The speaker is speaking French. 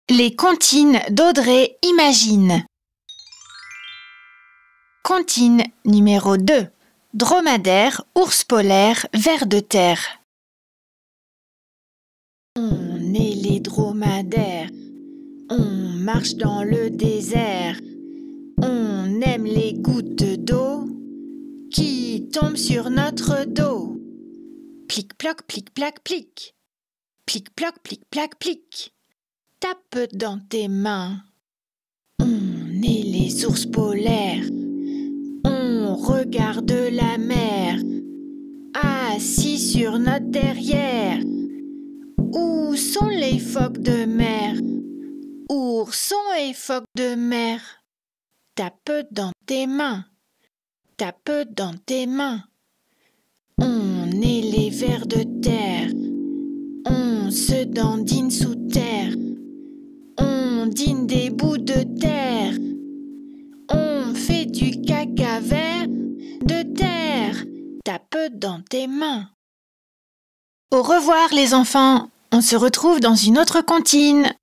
Les comptines d'Audrey Imagine. Comptine numéro 2. Dromadaire, ours polaire, ver de terre. On est les dromadaires. On marche dans le désert. On aime les gouttes d'eau qui tombent sur notre dos. Plic-ploc, plic-plac, plic. Plic-ploc, plic-plac, plic. Tape dans tes mains. On est les ours polaires. On regarde la mer, assis sur notre derrière. Où sont les phoques de mer? Oursons et phoques de mer. Tape dans tes mains. Tape dans tes mains. On est les vers de terre. On se dandine sous terre. On dîne des bouts de terre. On fait du caca vert de terre. Tape dans tes mains. Au revoir les enfants. On se retrouve dans une autre comptine.